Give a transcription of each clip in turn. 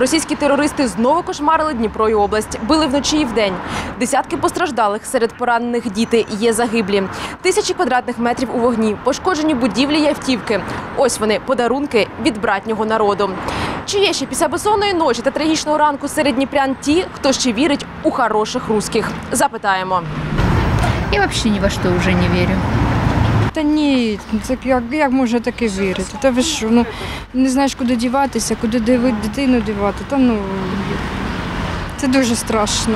Російські терористи знову кошмарили Дніпро і область. Били вночі і вдень. Десятки постраждалих, серед поранених діти, є загиблі. Тисячі квадратних метрів у вогні, пошкоджені будівлі й автівки. Ось вони, подарунки від братнього народу. Чи є ще після безсонної ночі та трагічного ранку серед дніпрян ті, хто ще вірить у хороших русських? Запитаємо. Я вообще ни во что уже не верю. Та ні, це як можна таке вірити? Та ви що, не знаєш, куди діватися, куди дитину дівати. Та це дуже страшно.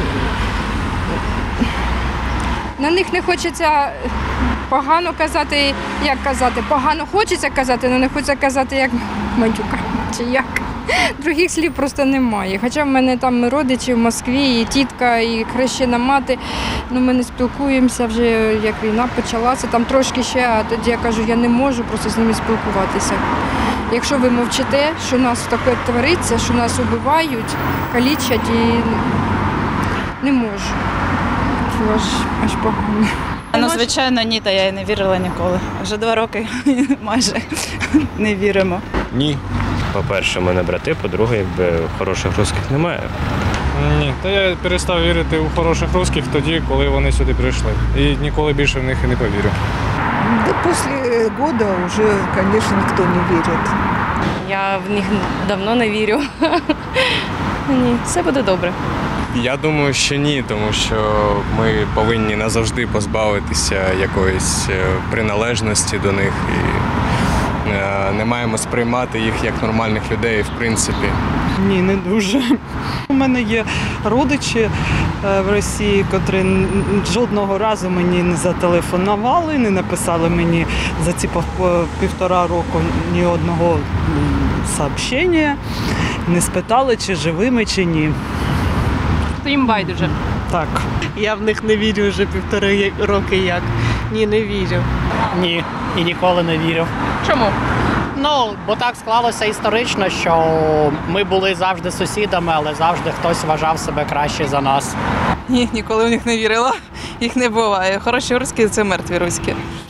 На них не хочеться погано казати, погано хочеться казати, але не хочеться казати, як матюка, чи як. Других слів просто немає. Хоча в мене там родичі в Москві, і тітка, і хрещена мати. Ми не спілкуємося вже, як війна почалася. Там трошки ще, а тоді я кажу, я не можу просто з ними спілкуватися. Якщо ви мовчите, що у нас таке твориться, що нас убивають, калічать, і не можу. Аж погано. Звичайно, ні, та я і не вірила ніколи. Вже 2 роки майже не віримо. Ні. По-перше, в мене брати, по-друге, хороших русських немає. Ні, та я перестав вірити у хороших русських тоді, коли вони сюди прийшли. І ніколи більше в них і не повірю. Да после года уже, конечно, никто не верит. Я в них давно не вірю. Ні, все буде добре. Я думаю, що ні, тому що ми повинні назавжди позбавитися якоїсь приналежності до них і не маємо сприймати їх як нормальних людей, в принципі. Ні, не дуже. У мене є родичі в Росії, котрі жодного разу мені не зателефонували, не написали мені за ці 1,5 року ні одного сообщення, не спитали, чи живими, чи ні. То їм байдуже. Так. Я в них не вірю вже 1,5 роки як. Ні, не вірю. Ні, і ніколи не вірю. Чому? Бо так склалося історично, що ми були завжди сусідами, але завжди хтось вважав себе краще за нас. Ні, ніколи в них не вірила. Їх не буває. Хороші руські – це мертві руські.